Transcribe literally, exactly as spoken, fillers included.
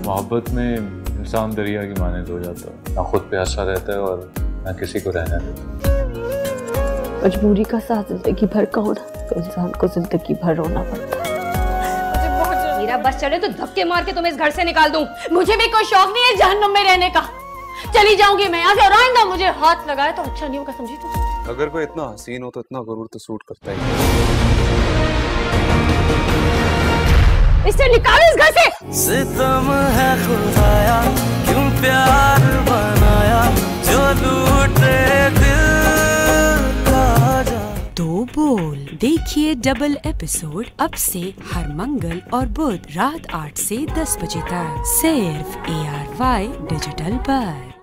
मोहब्बत में इंसान दरिया की मानद हो जाता है, ना खुद प्यासा रहता है और ना किसी को रहने देता। मजबूरी का साथ जिंदगी भर का होना तो इंसान को जिंदगी भर रोना पड़ता है। मेरा बस चले तो धक्के मार के तुम्हें इस घर से निकाल दूं। मुझे भी कोई शौक नहीं है जहन्नुम में रहने का। चली जाऊंगी मैं यहाँ से और आइंदा मुझे हाथ लगाए तो अच्छा नहीं होगा, समझी तुम? अगर कोई इतना हसीन हो तो इतना गुरूर तो सूट करता ही। इसे निकाल इस घर से। सितम है खुदाया क्यों प्यार बनाया जो लूटे दिल का जा। दो बोल देखिए डबल एपिसोड अब से हर मंगल और बुध रात आठ से दस बजे तक सिर्फ ए आर वाई डिजिटल पर।